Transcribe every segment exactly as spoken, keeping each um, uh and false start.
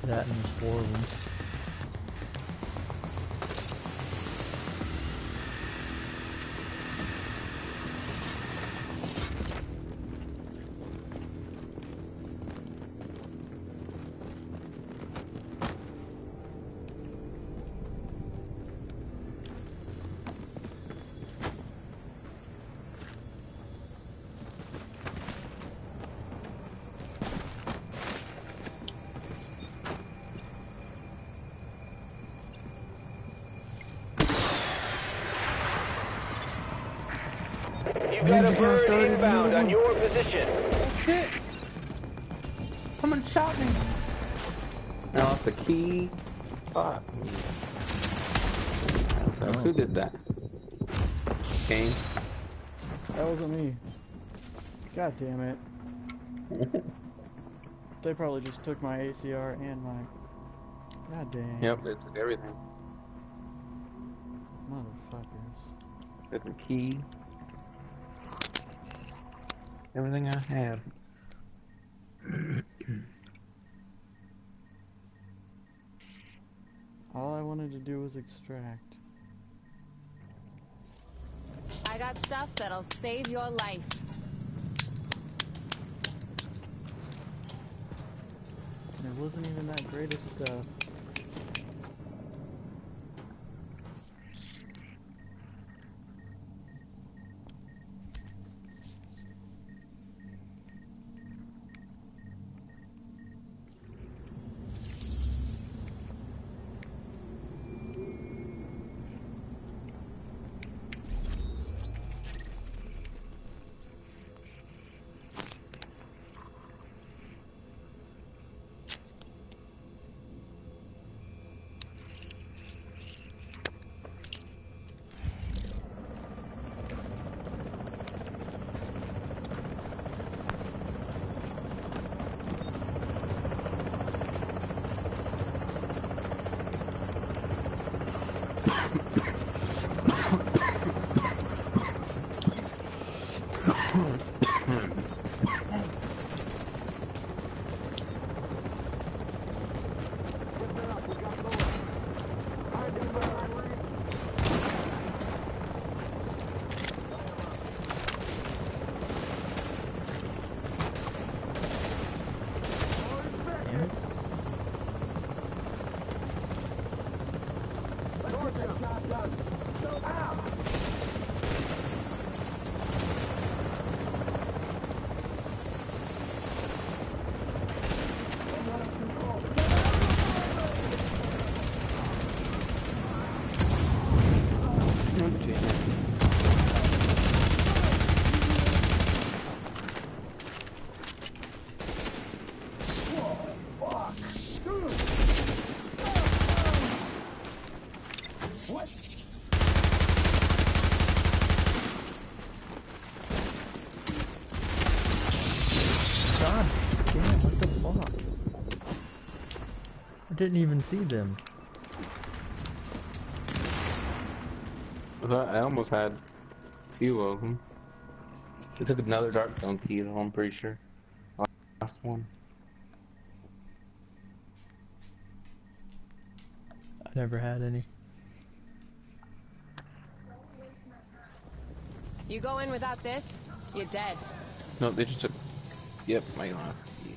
That and there's four of them. You got a bird inbound on your position. Oh shit! Someone shot me. I lost the key. Fuck me. So, who did that? Kane? That wasn't me. God damn it. They probably just took my A C R and my... God damn. Yep, they took everything. Motherfuckers. Got the key. Everything I had. All I wanted to do was extract. I got stuff that'll save your life. And it wasn't even that great of stuff. Didn't even see them. I almost had a few of them. They took another Dark Zone key though, I'm pretty sure. Last one. I never had any. You go in without this, you're dead. No, they just took... Yep, my last key.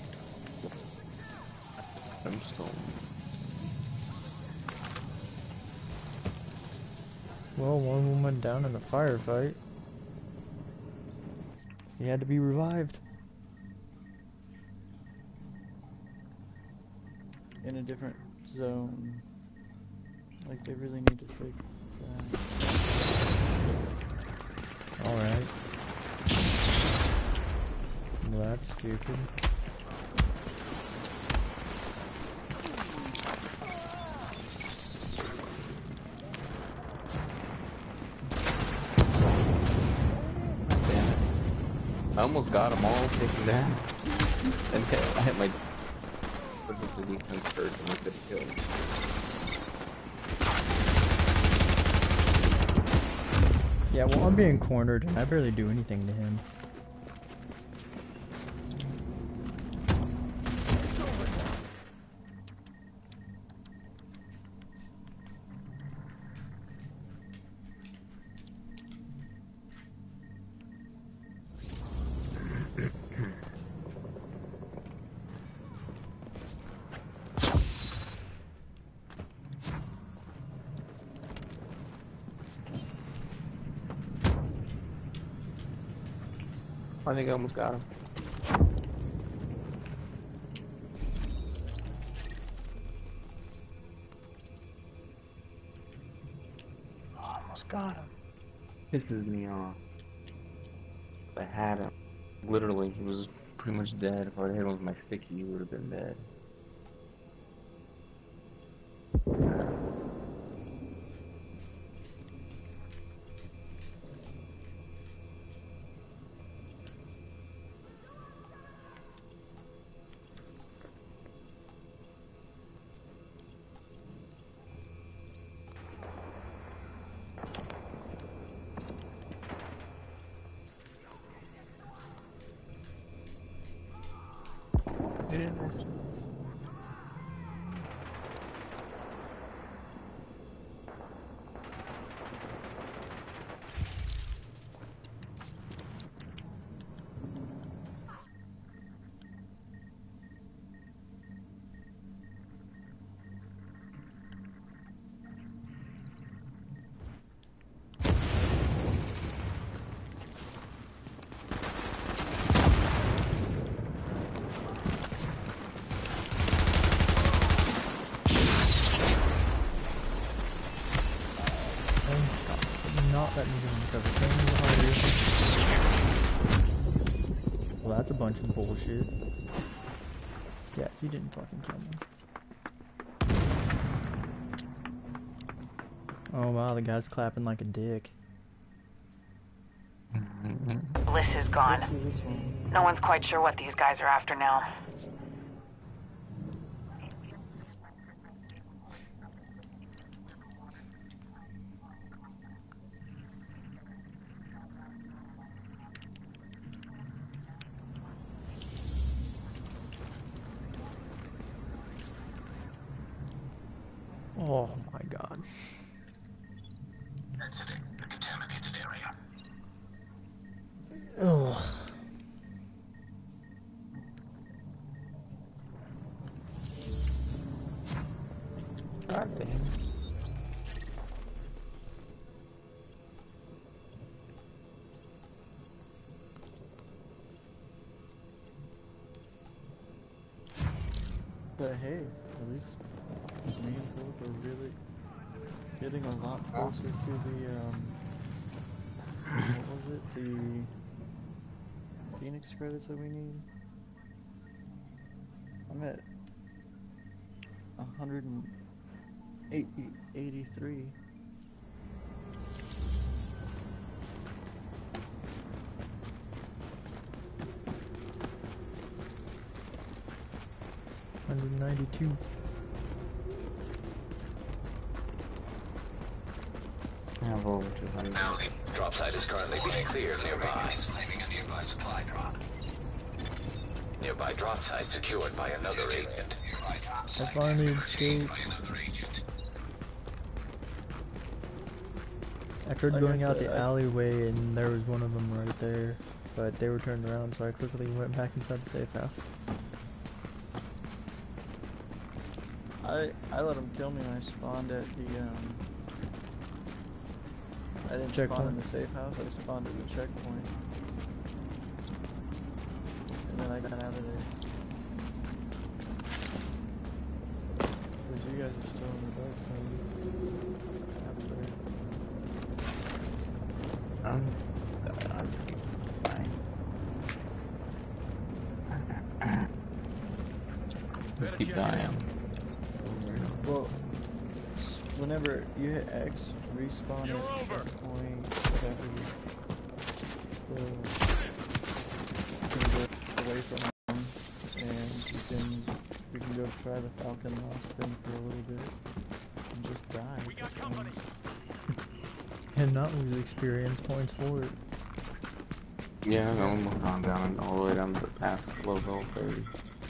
Brimstone. Well, one of them went down in a firefight. He had to be revived. In a different zone. Like they really need to fix that. Alright. Well, that's stupid. I almost got them all taken down. And I hit my... What's this, the defense first and I couldn't kill him. Yeah, well, I'm being cornered and I barely do anything to him. I think I almost got him. Almost got him. Pisses me off. If I had him, literally, he was pretty much dead. If I had hit him with my sticky, he would have been dead. Not that moving recover. Well, that's a bunch of bullshit. Yeah, he didn't fucking kill me. Oh wow, the guy's clapping like a dick. Bliss is gone. No one's quite sure what these guys are after now. Oh my god. Exiting the contaminated area. Ugh. God damn. But hey, at least me and Philip are really getting a lot closer to the, um, what was it? The Phoenix credits that we need? I'm at one hundred eighty-three. one hundred ninety-two. I have over two hundred. Now the drop site is currently being cleared nearby. It's claiming a nearby supply drop. Nearby drop site secured by another agent. I finally escaped. I tried Like going I out said, the I- alleyway and there was one of them right there, but they were turned around, so I quickly went back inside the safe house. I I let him kill me when I spawned at the um. I didn't spawn in Checkpoint. the safe house. I spawned at the checkpoint, and then I got out of there. Cause you guys are still in the dark zone. Um, I'm fine. Just keep dying. Well, whenever you hit X, respawn at checkpoint, whatever. So, you can go away from them, and you can you can go try the Falcon Lost thing for a little bit, and just die. We got company. And not lose experience points for it. Yeah, no, I'm moving on down and all the way down to the past level thirty.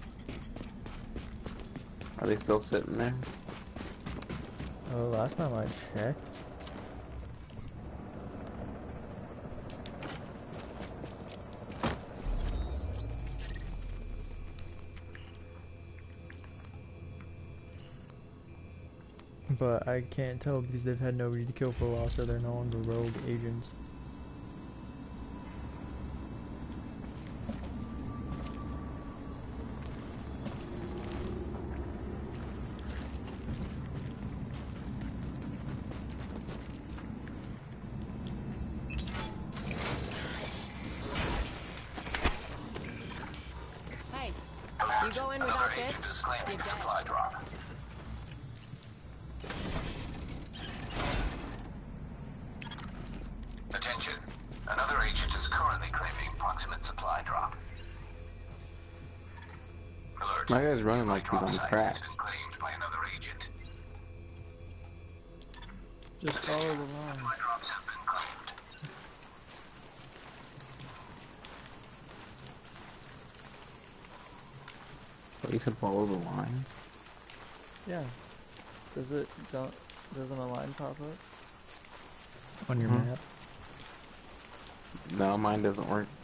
Are they still sitting there? Oh, last time I checked. But I can't tell because they've had nobody to kill for a while, so they're no longer rogue agents. Alert. go in Another without agent this, is claiming you're a dead. supply drop. Attention. Another agent is currently claiming proximate supply drop. Alert. My guy's running Nearby like he's drop on site crack. has been claimed by another agent. Just follow the line. Supply drops have been claimed. But you said follow the line. Yeah. Does it don't doesn't a line pop up? On your Mhm. map. No, mine doesn't work.